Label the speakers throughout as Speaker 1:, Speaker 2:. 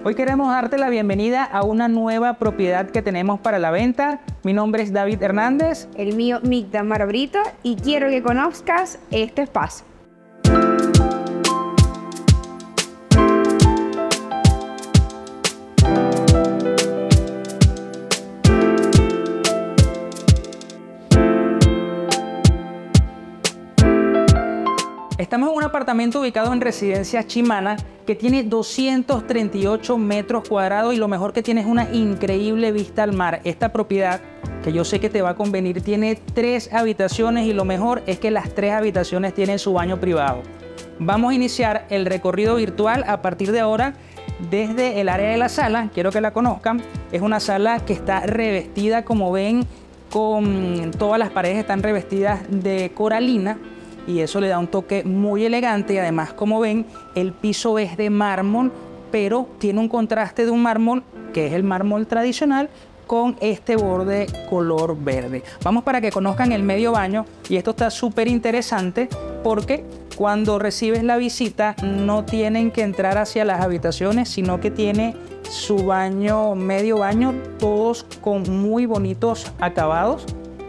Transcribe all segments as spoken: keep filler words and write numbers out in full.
Speaker 1: Hoy queremos darte la bienvenida a una nueva propiedad que tenemos para la venta. Mi nombre es David Hernández.
Speaker 2: El mío, Migdamar Brito, y quiero que conozcas este espacio.
Speaker 1: Estamos en un apartamento ubicado en Residencia Chimana que tiene doscientos treinta y ocho metros cuadrados y lo mejor que tiene es una increíble vista al mar. Esta propiedad, que yo sé que te va a convenir, tiene tres habitaciones y lo mejor es que las tres habitaciones tienen su baño privado. Vamos a iniciar el recorrido virtual a partir de ahora desde el área de la sala. Quiero que la conozcan. Es una sala que está revestida, como ven, con todas las paredes están revestidas de coralina. Y eso le da un toque muy elegante y además, como ven, el piso es de mármol, pero tiene un contraste de un mármol, que es el mármol tradicional, con este borde color verde. Vamos para que conozcan el medio baño, y esto está súper interesante porque cuando recibes la visita no tienen que entrar hacia las habitaciones, sino que tiene su baño, medio baño, todos con muy bonitos acabados.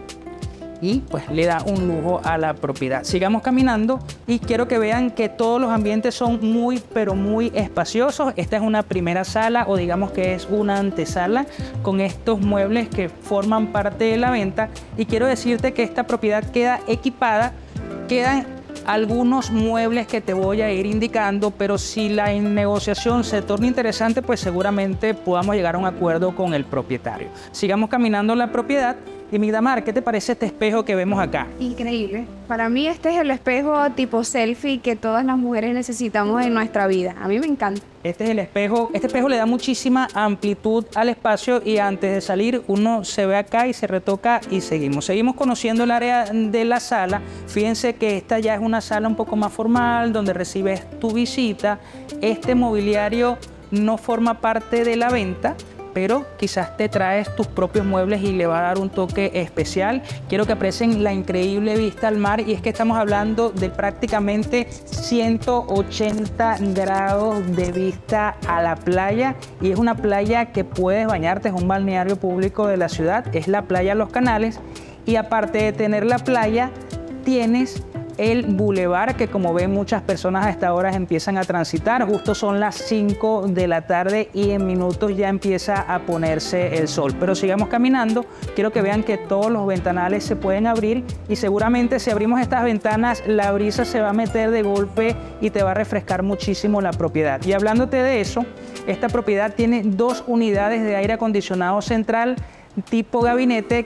Speaker 1: Y pues le da un lujo a la propiedad. Sigamos caminando y quiero que vean que todos los ambientes son muy pero muy espaciosos. Esta es una primera sala, o digamos que es una antesala, con estos muebles que forman parte de la venta. Y quiero decirte que esta propiedad queda equipada, quedan algunos muebles que te voy a ir indicando, pero si la negociación se torna interesante, pues seguramente podamos llegar a un acuerdo con el propietario. Sigamos caminando la propiedad. Y Migdamar, ¿qué te parece este espejo que vemos acá?
Speaker 2: Increíble. Para mí este es el espejo tipo selfie que todas las mujeres necesitamos en nuestra vida. A mí me encanta.
Speaker 1: Este es el espejo. Este espejo le da muchísima amplitud al espacio y antes de salir uno se ve acá y se retoca y seguimos. Seguimos conociendo el área de la sala. Fíjense que esta ya es una sala un poco más formal donde recibes tu visita. Este mobiliario no forma parte de la venta, pero quizás te traes tus propios muebles y le va a dar un toque especial. Quiero que aprecien la increíble vista al mar, y es que estamos hablando de prácticamente ciento ochenta grados de vista a la playa, y es una playa que puedes bañarte, es un balneario público de la ciudad, es la playa Los Canales, y aparte de tener la playa, tienes el bulevar que, como ven, muchas personas a esta hora empiezan a transitar. Justo son las cinco de la tarde y en minutos ya empieza a ponerse el sol. Pero sigamos caminando. Quiero que vean que todos los ventanales se pueden abrir, y seguramente si abrimos estas ventanas la brisa se va a meter de golpe y te va a refrescar muchísimo la propiedad. Y hablándote de eso, esta propiedad tiene dos unidades de aire acondicionado central tipo gabinete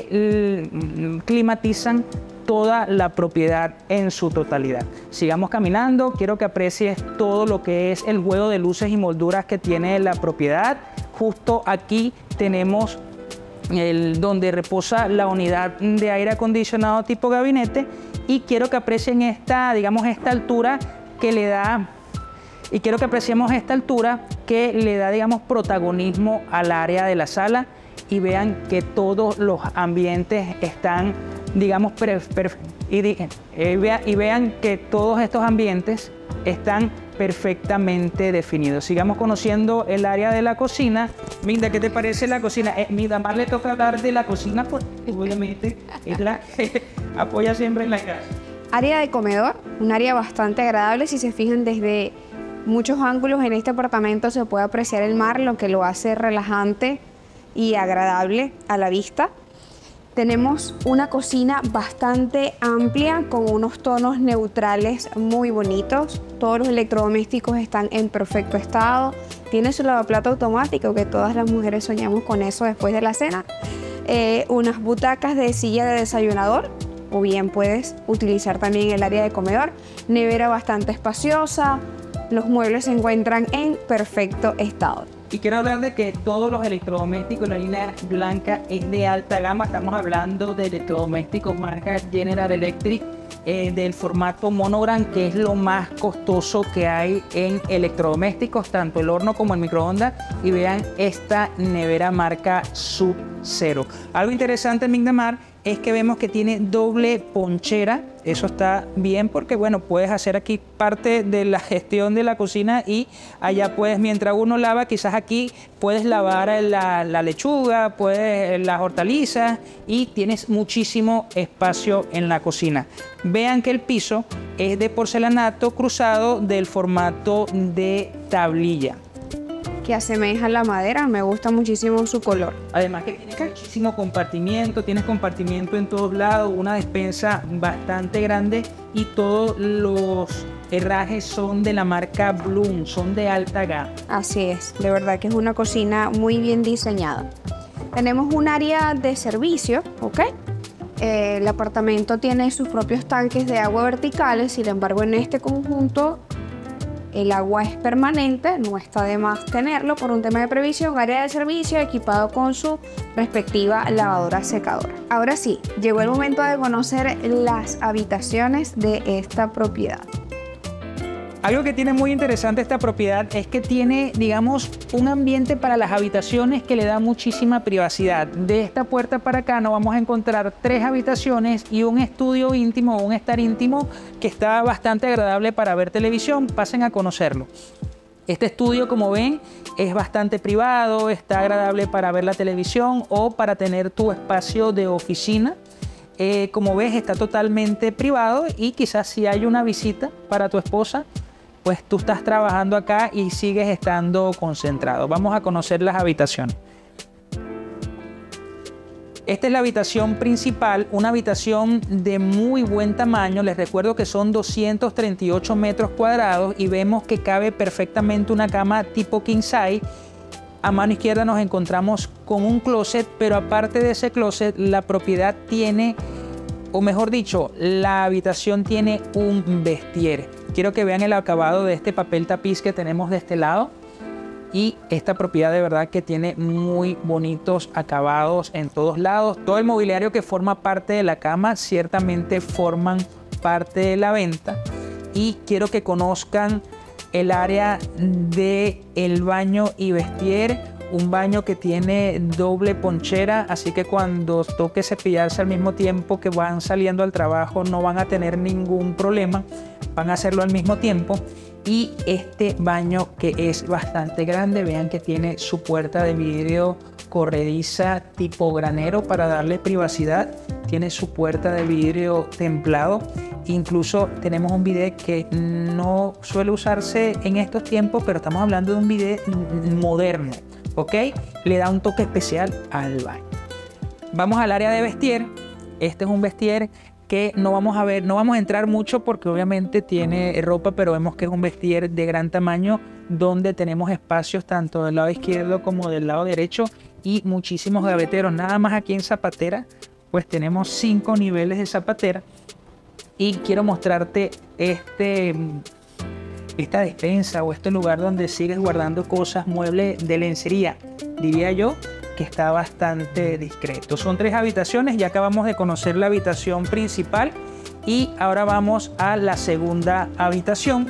Speaker 1: que climatizan toda la propiedad en su totalidad. Sigamos caminando. Quiero que aprecies todo lo que es el juego de luces y molduras que tiene la propiedad. Justo aquí tenemos el, donde reposa la unidad de aire acondicionado tipo gabinete, y quiero que aprecien esta, digamos, esta altura que le da y quiero que apreciemos esta altura que le da, digamos, protagonismo al área de la sala, y vean que todos los ambientes están, digamos, per, per, y, eh, vea, y vean que todos estos ambientes están perfectamente definidos. Sigamos conociendo el área de la cocina. Migda, ¿qué te parece la cocina? Eh, Migdamar le toca hablar de la cocina porque obviamente es la que apoya siempre en la casa.
Speaker 2: Área de comedor, un área bastante agradable. Si se fijan, desde muchos ángulos en este apartamento se puede apreciar el mar, lo que lo hace relajante y agradable a la vista. Tenemos una cocina bastante amplia con unos tonos neutrales muy bonitos. Todos los electrodomésticos están en perfecto estado. Tiene su lavaplato automático, que todas las mujeres soñamos con eso después de la cena. Eh, unas butacas de silla de desayunador, o bien puedes utilizar también el área de comedor. Nevera bastante espaciosa. Los muebles se encuentran en perfecto estado.
Speaker 1: Y quiero hablar de que todos los electrodomésticos, la línea blanca es de alta gama. Estamos hablando de electrodomésticos marca General Electric, eh, del formato monogram, que es lo más costoso que hay en electrodomésticos, tanto el horno como el microondas. Y vean esta nevera marca Sub-Zero. Algo interesante, Migdamar, es que vemos que tiene doble ponchera. Eso está bien porque, bueno, puedes hacer aquí parte de la gestión de la cocina y allá puedes, mientras uno lava, quizás aquí puedes lavar la, la lechuga, puedes las hortalizas y tienes muchísimo espacio en la cocina. Vean que el piso es de porcelanato cruzado del formato de tablilla,
Speaker 2: que asemeja la madera, me gusta muchísimo su color.
Speaker 1: Además que tiene muchísimo compartimiento, tienes compartimiento en todos lados, una despensa bastante grande y todos los herrajes son de la marca Bloom, son de alta gama.
Speaker 2: Así es, de verdad que es una cocina muy bien diseñada. Tenemos un área de servicio, ¿ok? Eh, el apartamento tiene sus propios tanques de agua verticales, sin embargo en este conjunto el agua es permanente, no está de más tenerlo por un tema de previsión. Área de servicio equipado con su respectiva lavadora secadora. Ahora sí, llegó el momento de conocer las habitaciones de esta propiedad.
Speaker 1: Algo que tiene muy interesante esta propiedad es que tiene, digamos, un ambiente para las habitaciones que le da muchísima privacidad. De esta puerta para acá nos vamos a encontrar tres habitaciones y un estudio íntimo o un estar íntimo que está bastante agradable para ver televisión. Pasen a conocerlo. Este estudio, como ven, es bastante privado, está agradable para ver la televisión o para tener tu espacio de oficina. Eh, como ves, está totalmente privado y quizás si hay una visita para tu esposa, pues tú estás trabajando acá y sigues estando concentrado. Vamos a conocer las habitaciones. Esta es la habitación principal, una habitación de muy buen tamaño. Les recuerdo que son doscientos treinta y ocho metros cuadrados y vemos que cabe perfectamente una cama tipo king size. A mano izquierda nos encontramos con un closet, pero aparte de ese closet, la propiedad tiene, o mejor dicho, la habitación tiene un vestier. Quiero que vean el acabado de este papel tapiz que tenemos de este lado. Y esta propiedad de verdad que tiene muy bonitos acabados en todos lados. Todo el mobiliario que forma parte de la cama ciertamente forman parte de la venta. Y quiero que conozcan el área del baño y vestier. Un baño que tiene doble ponchera, así que cuando toque cepillarse al mismo tiempo que van saliendo al trabajo no van a tener ningún problema, van a hacerlo al mismo tiempo. Y este baño que es bastante grande, vean que tiene su puerta de vidrio corrediza tipo granero para darle privacidad, tiene su puerta de vidrio templado. Incluso tenemos un bidet que no suele usarse en estos tiempos, pero estamos hablando de un bidet moderno. ¿Ok? Le da un toque especial al baño. Vamos al área de vestier. Este es un vestier que no vamos a ver, no vamos a entrar mucho porque obviamente tiene ropa, pero vemos que es un vestier de gran tamaño donde tenemos espacios tanto del lado izquierdo como del lado derecho y muchísimos gaveteros. Nada más aquí en zapatera, pues tenemos cinco niveles de zapatera y quiero mostrarte este... esta despensa o este lugar donde sigues guardando cosas, muebles de lencería, diría yo que está bastante discreto. Son tres habitaciones, ya acabamos de conocer la habitación principal y ahora vamos a la segunda habitación.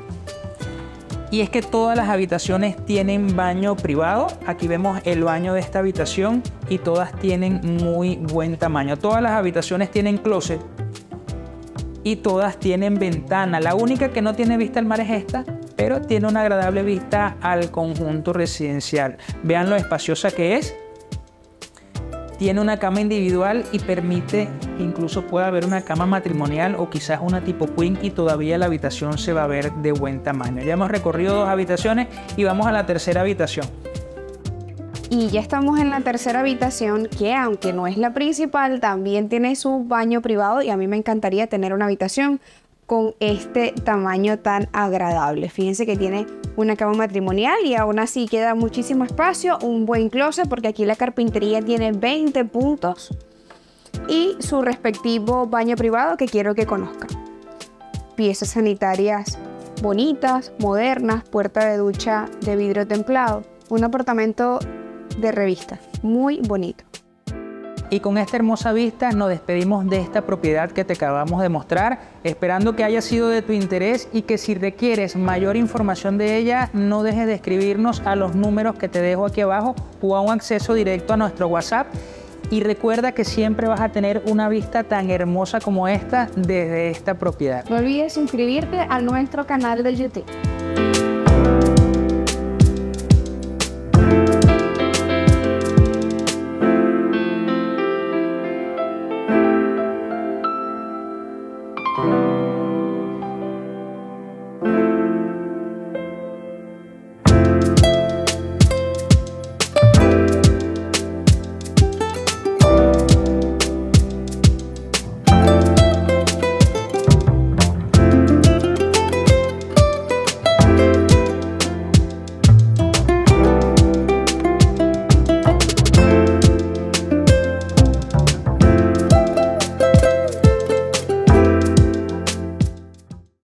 Speaker 1: Y es que todas las habitaciones tienen baño privado. Aquí vemos el baño de esta habitación y todas tienen muy buen tamaño. Todas las habitaciones tienen closet y todas tienen ventana. La única que no tiene vista al mar es esta, pero tiene una agradable vista al conjunto residencial. Vean lo espaciosa que es. Tiene una cama individual y permite que incluso pueda haber una cama matrimonial o quizás una tipo queen y todavía la habitación se va a ver de buen tamaño. Ya hemos recorrido dos habitaciones y vamos a la tercera habitación.
Speaker 2: Y ya estamos en la tercera habitación que, aunque no es la principal, también tiene su baño privado y a mí me encantaría tener una habitación con este tamaño tan agradable. Fíjense que tiene una cama matrimonial y aún así queda muchísimo espacio, un buen closet porque aquí la carpintería tiene veinte puntos y su respectivo baño privado que quiero que conozcan. Piezas sanitarias bonitas, modernas, puerta de ducha de vidrio templado, un apartamento de revista, muy bonito.
Speaker 1: Y con esta hermosa vista nos despedimos de esta propiedad que te acabamos de mostrar, esperando que haya sido de tu interés y que si requieres mayor información de ella, no dejes de escribirnos a los números que te dejo aquí abajo o a un acceso directo a nuestro WhatsApp. y recuerda que siempre vas a tener una vista tan hermosa como esta desde esta propiedad.
Speaker 2: No olvides suscribirte a nuestro canal de YouTube.